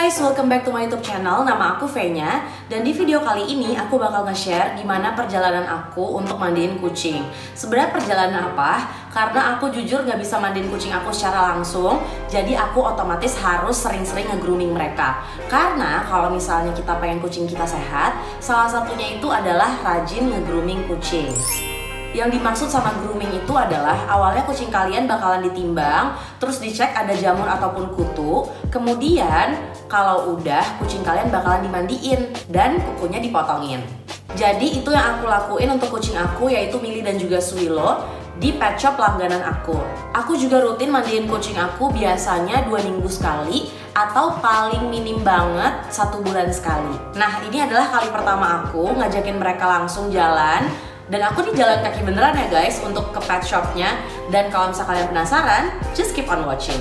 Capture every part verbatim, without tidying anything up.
guys, welcome back to my YouTube channel. Nama aku Venya. Dan di video kali ini aku bakal nge-share gimana perjalanan aku untuk mandiin kucing. Sebenarnya perjalanan apa? Karena aku jujur gak bisa mandiin kucing aku secara langsung, jadi aku otomatis harus sering-sering nge-grooming mereka. Karena kalau misalnya kita pengen kucing kita sehat, salah satunya itu adalah rajin nge-grooming kucing. Yang dimaksud sama grooming itu adalah awalnya kucing kalian bakalan ditimbang, terus dicek ada jamur ataupun kutu. Kemudian kalau udah, kucing kalian bakalan dimandiin dan kukunya dipotongin. Jadi itu yang aku lakuin untuk kucing aku, yaitu Millie dan juga Swilo, di pet shop langganan aku. Aku juga rutin mandiin kucing aku biasanya dua minggu sekali atau paling minim banget satu bulan sekali. Nah, ini adalah kali pertama aku ngajakin mereka langsung jalan. Dan aku nih jalan kaki beneran ya guys untuk ke pet shopnya. Dan kalau misalnya kalian penasaran, just keep on watching.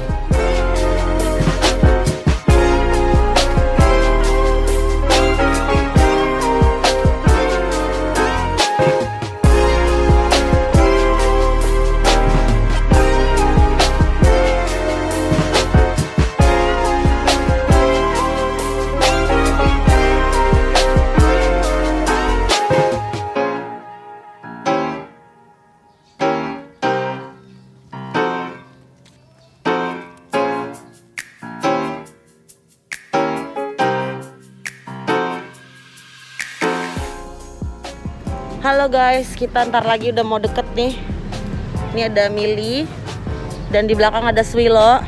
Halo guys, kita ntar lagi udah mau deket nih. Ini ada Millie dan di belakang ada Swilo.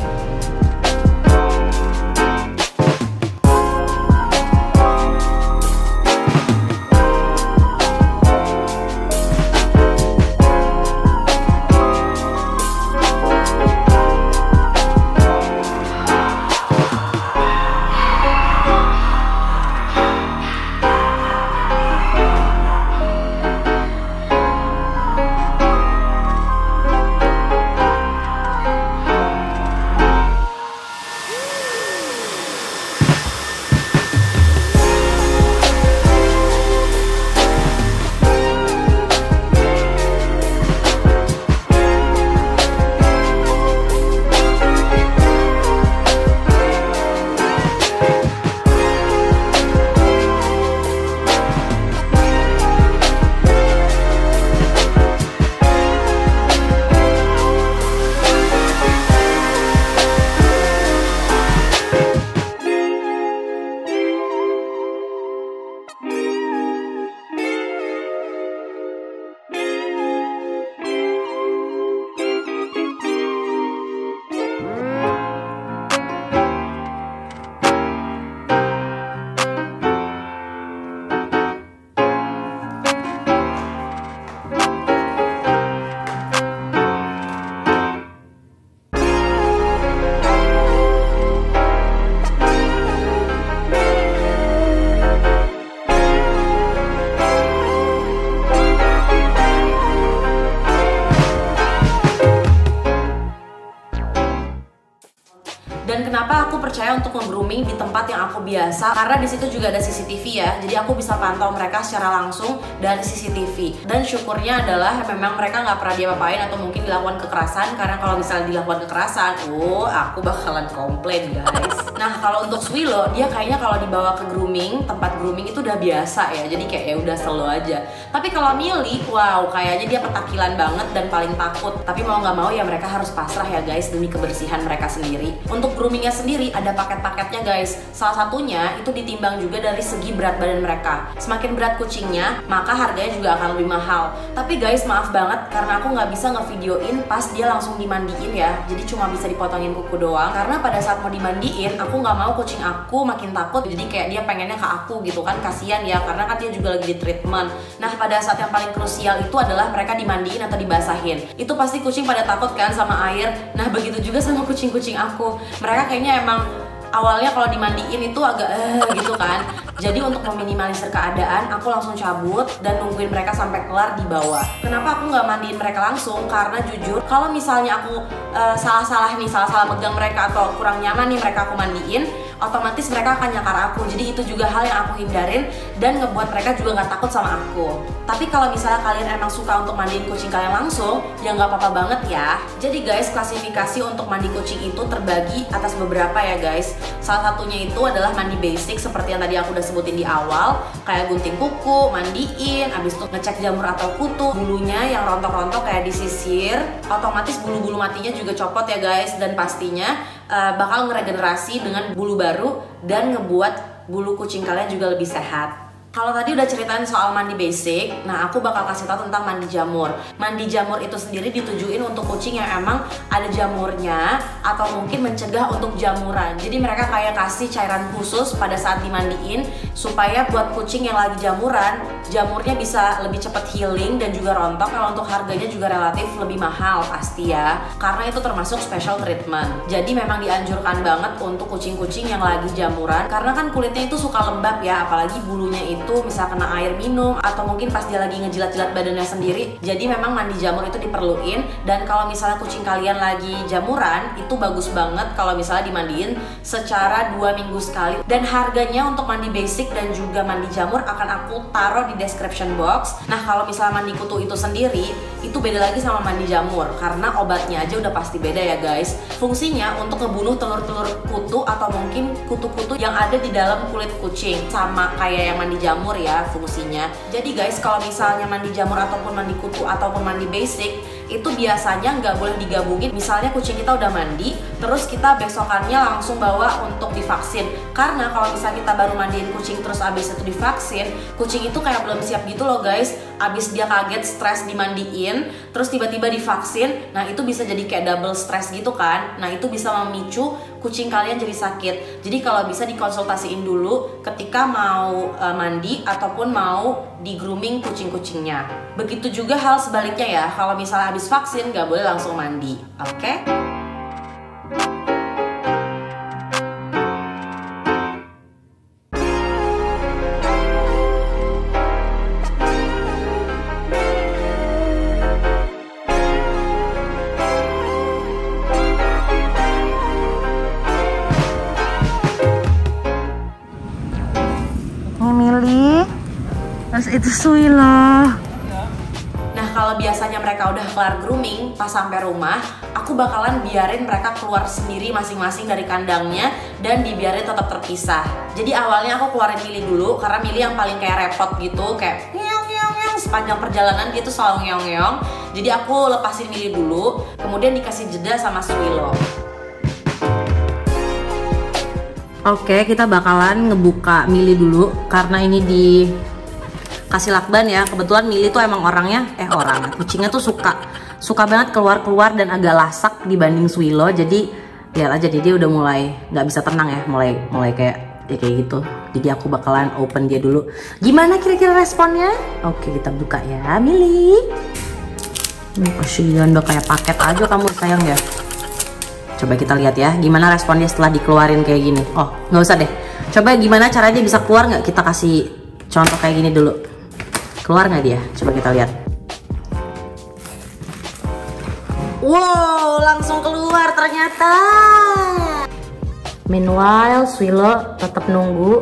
Dan kenapa aku percaya untuk nge-grooming di tempat yang aku biasa? Karena di situ juga ada C C T V ya. Jadi aku bisa pantau mereka secara langsung dari C C T V. Dan syukurnya adalah memang mereka nggak pernah diapa-apain atau mungkin dilakukan kekerasan. Karena kalau misalnya dilakukan kekerasan, oh aku bakalan komplain guys. Nah, kalau untuk Swilo, dia kayaknya kalau dibawa ke grooming, tempat grooming itu udah biasa ya. Jadi kayak ya udah selalu aja. Tapi kalau Millie, wow, kayaknya dia petakilan banget dan paling takut. Tapi mau nggak mau ya mereka harus pasrah ya guys demi kebersihan mereka sendiri. Untuk groomingnya sendiri ada paket-paketnya guys. Salah satunya itu ditimbang juga dari segi berat badan mereka. Semakin berat kucingnya, maka harganya juga akan lebih mahal. Tapi guys, maaf banget karena aku nggak bisa ngevideoin pas dia langsung dimandiin ya. Jadi cuma bisa dipotongin kuku doang. Karena pada saat mau dimandiin, aku nggak mau kucing aku makin takut. Jadi kayak dia pengennya ke aku gitu kan, kasihan ya. Karena kan dia juga lagi di treatment. Nah, pada saat yang paling krusial itu adalah mereka dimandiin atau dibasahin. Itu pasti kucing pada takut kan sama air. Nah, begitu juga sama kucing-kucing aku. Mereka kayaknya emang awalnya kalau dimandiin itu agak eh gitu kan. Jadi untuk meminimalisir keadaan, aku langsung cabut dan nungguin mereka sampai kelar di bawah. Kenapa aku nggak mandiin mereka langsung? Karena jujur, kalau misalnya aku salah-salah uh, nih, salah-salah megang mereka atau kurang nyaman nih mereka aku mandiin, otomatis mereka akan nyakar aku. Jadi itu juga hal yang aku hindarin dan ngebuat mereka juga nggak takut sama aku. Tapi kalau misalnya kalian emang suka untuk mandiin kucing kalian langsung, ya nggak apa-apa banget ya. Jadi guys, klasifikasi untuk mandi kucing itu terbagi atas beberapa ya guys. Salah satunya itu adalah mandi basic seperti yang tadi aku udah sebutin di awal, kayak gunting kuku, mandiin, abis itu ngecek jamur atau kutu, bulunya yang rontok-rontok kayak disisir, otomatis bulu-bulu matinya juga copot ya guys, dan pastinya uh, bakal ngeregenerasi dengan bulu baru dan ngebuat bulu kucing kalian juga lebih sehat. Kalau tadi udah ceritain soal mandi basic, nah aku bakal kasih tahu tentang mandi jamur. Mandi jamur itu sendiri ditujuin untuk kucing yang emang ada jamurnya atau mungkin mencegah untuk jamuran. Jadi mereka kayak kasih cairan khusus pada saat dimandiin supaya buat kucing yang lagi jamuran, jamurnya bisa lebih cepat healing dan juga rontok. Kalau untuk harganya juga relatif lebih mahal pasti ya, karena itu termasuk special treatment. Jadi memang dianjurkan banget untuk kucing-kucing yang lagi jamuran, karena kan kulitnya itu suka lembab ya, apalagi bulunya itu itu bisa kena air minum atau mungkin pas dia lagi ngejilat-jilat badannya sendiri. Jadi memang mandi jamur itu diperluin. Dan kalau misalnya kucing kalian lagi jamuran, itu bagus banget kalau misalnya dimandiin secara dua minggu sekali. Dan harganya untuk mandi basic dan juga mandi jamur akan aku taruh di description box. Nah kalau misalnya mandi kutu itu sendiri, itu beda lagi sama mandi jamur, karena obatnya aja udah pasti beda ya guys. Fungsinya untuk ngebunuh telur-telur kutu atau mungkin kutu-kutu yang ada di dalam kulit kucing, sama kayak yang mandi jamur jamur ya fungsinya. Jadi guys, kalau misalnya mandi jamur ataupun mandi kutu ataupun mandi basic, itu biasanya nggak boleh digabungin. Misalnya kucing kita udah mandi, terus kita besokannya langsung bawa untuk divaksin. Karena kalau misalnya kita baru mandiin kucing terus abis itu divaksin, kucing itu kayak belum siap gitu loh guys. Abis dia kaget, stres dimandiin, terus tiba-tiba divaksin, nah itu bisa jadi kayak double stres gitu kan. Nah itu bisa memicu kucing kalian jadi sakit. Jadi kalau bisa dikonsultasiin dulu ketika mau uh, mandi ataupun mau di grooming kucing-kucingnya. Begitu juga hal sebaliknya ya, kalau misalnya habis vaksin nggak boleh langsung mandi, oke? Okay? Terus itu Suilo. Nah kalau biasanya mereka udah kelar grooming, pas sampai rumah, aku bakalan biarin mereka keluar sendiri masing-masing dari kandangnya dan dibiarin tetap terpisah. Jadi awalnya aku keluarin Mili dulu, karena Mili yang paling kayak repot gitu, kayak ngeong-ngeong, sepanjang perjalanan dia tuh selalu ngeong-ngeong. Jadi aku lepasin Mili dulu, kemudian dikasih jeda sama Suilo. Oke, kita bakalan ngebuka Mili dulu karena ini di kasih lakban ya. Kebetulan Mili tuh emang orangnya eh orang kucingnya tuh suka suka banget keluar-keluar dan agak lasak dibanding Suilo. Jadi lihat aja, jadi dia udah mulai nggak bisa tenang ya, mulai mulai kayak ya kayak gitu. Jadi aku bakalan open dia dulu. Gimana kira-kira responnya? Oke, kita buka ya Mili. Ini kasihan udah kayak paket aja kamu sayang ya. Coba kita lihat ya gimana responnya setelah dikeluarin kayak gini. Oh nggak usah deh, coba gimana caranya bisa keluar nggak, kita kasih contoh kayak gini dulu. Keluar nggak dia? Coba kita lihat. Wow, langsung keluar ternyata. Meanwhile, Suilo tetap nunggu.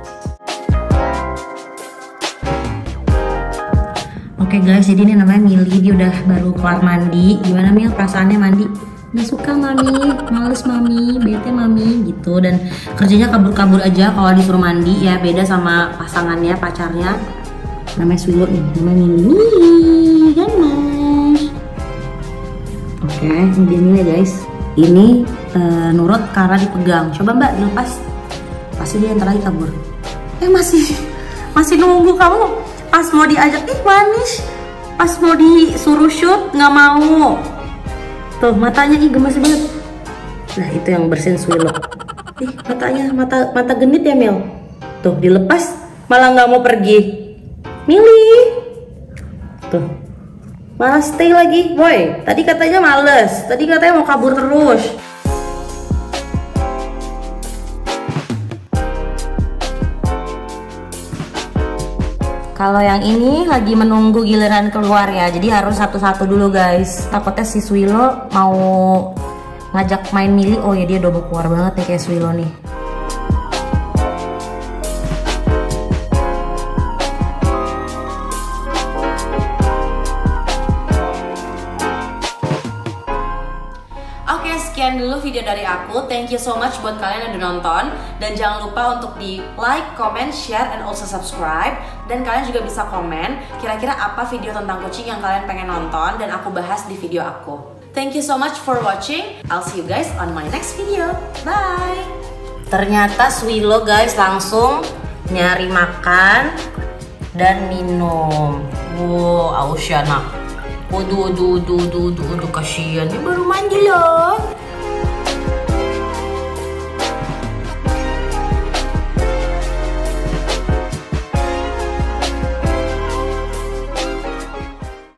Oke guys, jadi ini namanya Mili, dia udah baru keluar mandi. Gimana Mil perasaannya mandi? Nggak suka mami, males mami, bete mami gitu. Dan kerjanya kabur-kabur aja kalau disuruh mandi ya, beda sama pasangannya, pacarnya. Namanya Suilo nih, namanya Mili, kan mas. Oke, ini dia Mili guys. Ini uh, nurut karena dipegang. Coba mbak dilepas, pasti dia ntar lagi kabur. Eh masih masih nunggu kamu. Pas mau diajak, ih manis. Pas mau disuruh shoot nggak mau. Tuh matanya ih gemes banget. Nah itu yang bersihin Suilo. Ih matanya mata mata genit ya Mil. Tuh dilepas malah nggak mau pergi. Mili, tuh malah stay lagi, boy. Tadi katanya males, tadi katanya mau kabur terus. Kalau yang ini lagi menunggu giliran keluar ya, jadi harus satu-satu dulu guys. Takutnya si Suilo mau ngajak main Mili. Oh ya dia udah mau keluar banget nih kayak Suilo nih. sekian dulu video dari aku. Thank you so much buat kalian yang udah nonton. Dan jangan lupa untuk di like, comment, share, and also subscribe. Dan kalian juga bisa komen kira-kira apa video tentang kucing yang kalian pengen nonton dan aku bahas di video aku. Thank you so much for watching. I'll see you guys on my next video. Bye! Ternyata Swilo guys langsung nyari makan dan minum. Wow, aus ya nak. Waduh, waduh, waduh, waduh, waduh, kasihan. Ini baru mandi loh.